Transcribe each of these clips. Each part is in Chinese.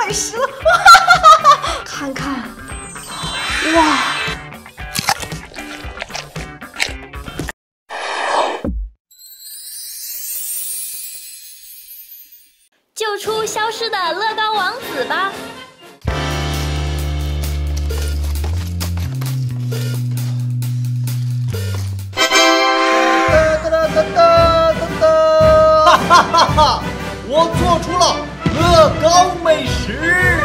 美食了！看看，哇！ 救出消失的乐高王子吧！ 哈哈哈哈！我做出了乐高美食。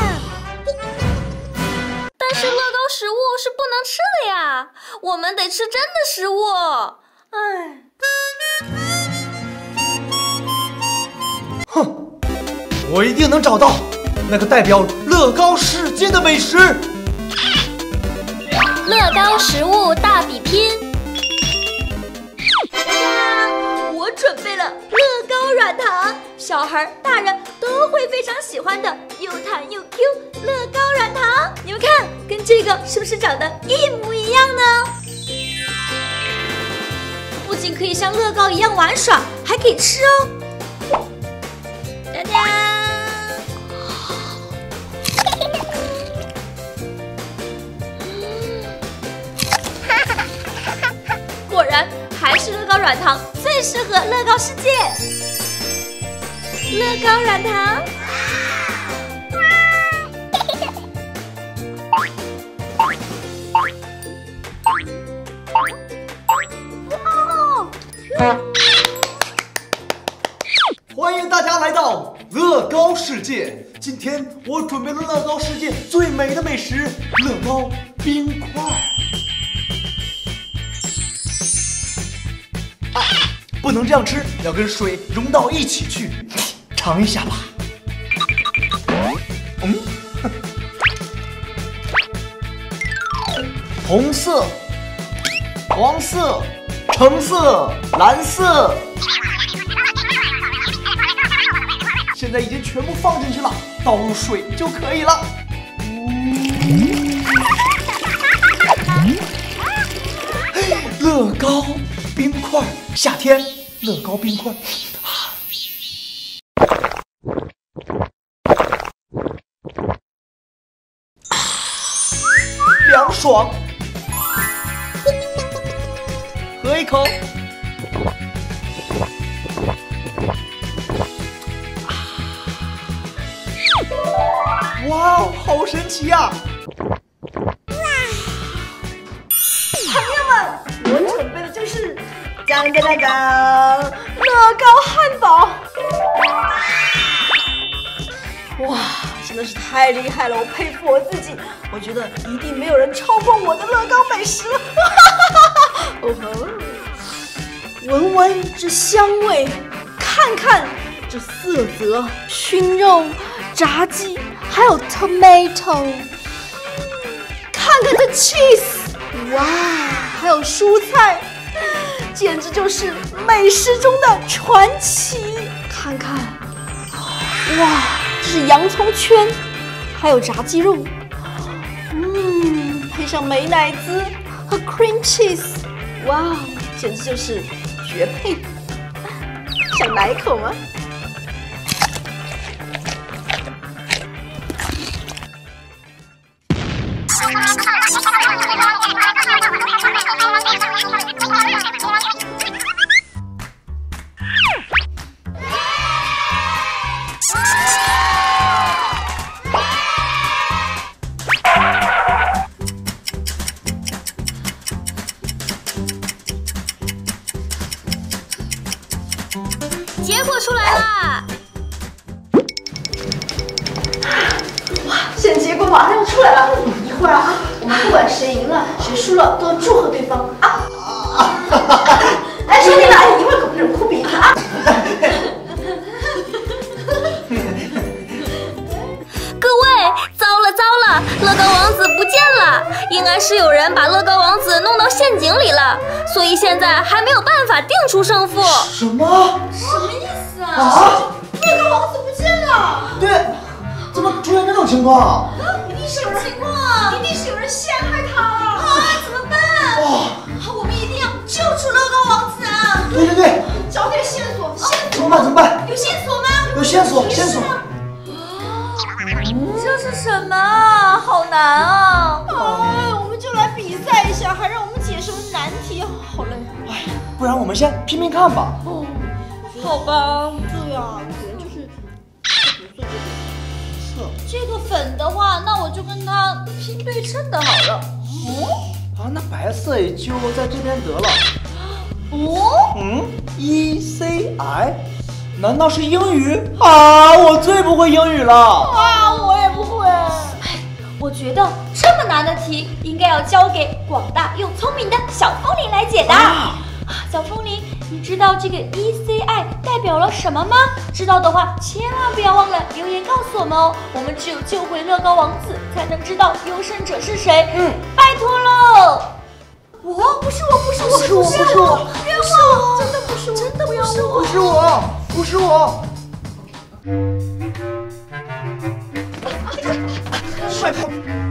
但是乐高食物是不能吃的呀，我们得吃真的食物。哎。 哼，我一定能找到那个代表乐高世界的美食。 乐高食物大比拼。 我准备了乐高软糖，小孩、大人都会非常喜欢的，又弹又 Q 乐高软糖。你们看，跟这个是不是长得一模一样呢？不仅可以像乐高一样玩耍，还可以吃哦。哒哒！果然还是乐高软糖最适合乐高世界。乐高软糖， 欢迎大家来到乐高世界。今天我准备了乐高世界最美的美食——乐高冰块。不能这样吃，要跟水融到一起去。尝一下吧。红色、黄色、橙色、蓝色，现在已经全部放进去了，倒入水就可以了。乐高冰块，夏天乐高冰块。凉爽，喝一口。哇哦，好神奇呀！ 朋友们，我准备的就是当当当当乐高汉堡。哇！真的是太厉害了，我佩服我自己。我觉得一定没有人超过我的乐高美食了。哦吼！闻闻这香味，看看这色泽，熏肉、炸鸡，还有 tomato， 看看这 cheese， 哇，还有蔬菜，简直就是美食中的传奇。看看，哇！这是洋葱圈，还有炸鸡肉，配上美乃滋和 cream cheese， 哇，简直就是绝配！想来一口吗？ 结果出来啦！ 哇，现在结果马上要出来了，一会儿啊，我们不管谁赢了谁输了，都要祝贺对方啊！哎，兄弟们，一会儿可不能哭鼻子啊！ 各位，糟了糟了，乐高王子不见了，应该是有人把乐高王子弄到陷阱里了，所以现在还没有办法定出胜负。 什么？ 什么意思啊？乐高王子不见了！ 对，怎么出现这种情况？ 一定是有人情况啊！一定是有人陷害他了啊！怎么办？我们一定要救出乐高王子啊！ 对， 找点线索， 怎么办？ 有线索吗？ 有线索。 这是什么啊？好难啊！ 我们就来比赛一下，还让我们解什么难题，好累。 哎，不然我们先拼拼看吧。 好吧， 这样可能就是这个粉的话，那我就跟它拼对称的好了。 那白色也就在这边得了。ECI， 难道是英语啊？我最不会英语了。 我也不会。 我觉得这么难的题应该要交给广大又聪明的小风铃来解答。小风铃，你知道这个 ECI 代表了什么吗？知道的话，千万不要忘了留言告诉我们哦。我们只有救回乐高王子，才能知道优胜者是谁。拜托喽！ 不是我，冤枉！真的不是我，真的不是我， 不是我。快跑！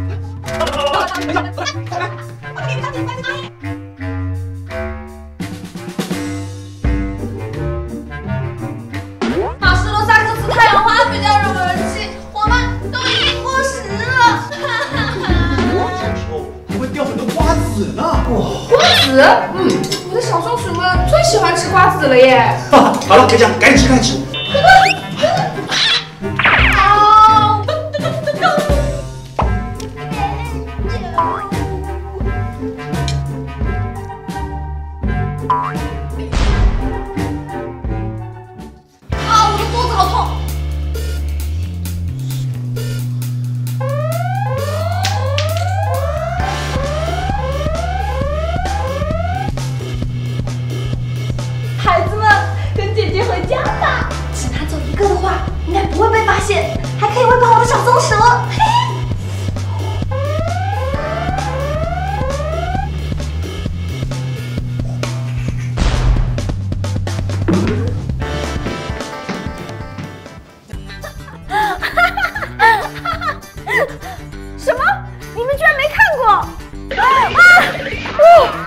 马斯洛萨克斯太阳花比较有人气，我们都已经过时了。 这时候还会掉很多瓜子呢。 瓜子？我的小松鼠们最喜欢吃瓜子了耶！ 好了，别讲，赶紧吃。 我的肚子好痛。孩子们，跟姐姐回家吧。只拿走一个的话，应该不会被发现，还可以喂饱我的小松鼠。 什么？你们居然没看过？